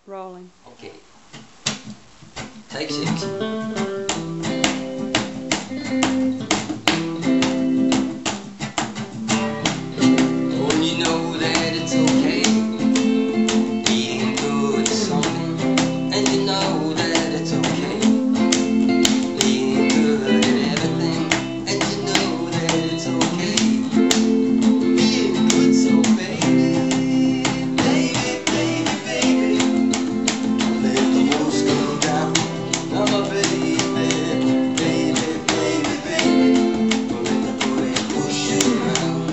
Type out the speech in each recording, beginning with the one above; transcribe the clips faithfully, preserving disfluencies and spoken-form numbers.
Rolling. Okay. Take six. Oh, you know that it's okay. Being good is something, and you know that it's okay. Being good at everything, and you know that it's okay. Being good, so baby, baby, baby, baby, don't let the walls come down. Now my baby, baby, baby, baby, don't let the bullet push you around.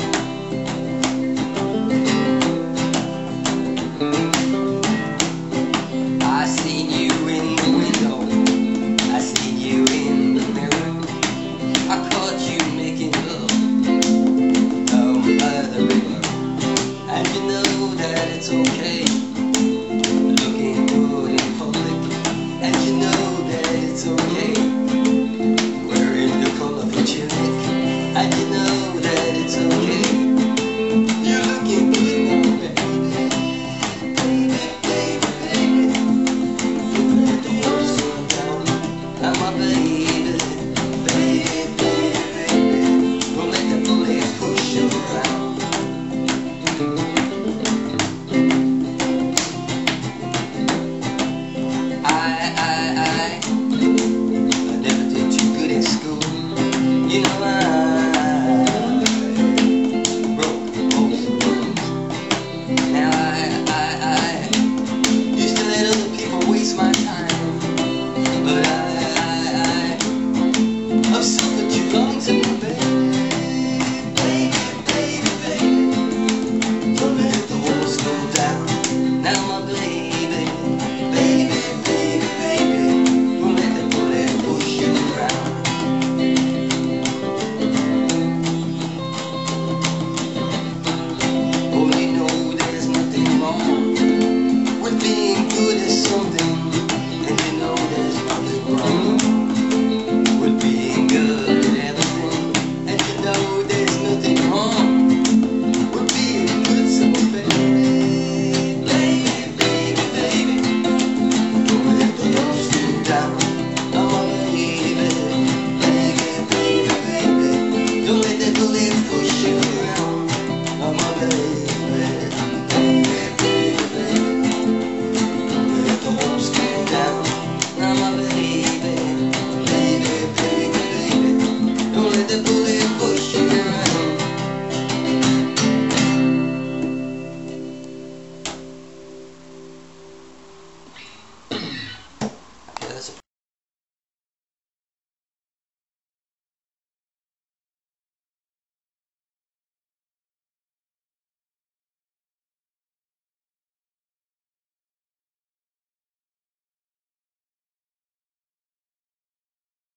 I seen you in the window, I seen you in the mirror, I caught you making love down by the river, and you know that it's okay, looking good in public, and you know that it's okay, wearing the colourful tunic, and you know that it's okay, you're looking good now, baby. Now my baby, baby, baby, baby, don't let the bullet push you around. I, I, I, I never did too good in school. You know I broke most of the rules. Now I, I, I used to let other people waste my time, but I I've suffered too long to be baby, baby, baby, baby, don't let the walls go down. Now my baby, baby, baby, baby, don't let the bullet push you around. Oh, you know there's nothing wrong with being good at something, and you know there's nothing wrong with being good at everything, and you know there's nothing wrong with being good, so baby, baby, baby, baby, don't let the walls go down. Oh my baby, baby, baby, baby, don't let that bullet push you around. Oh my baby.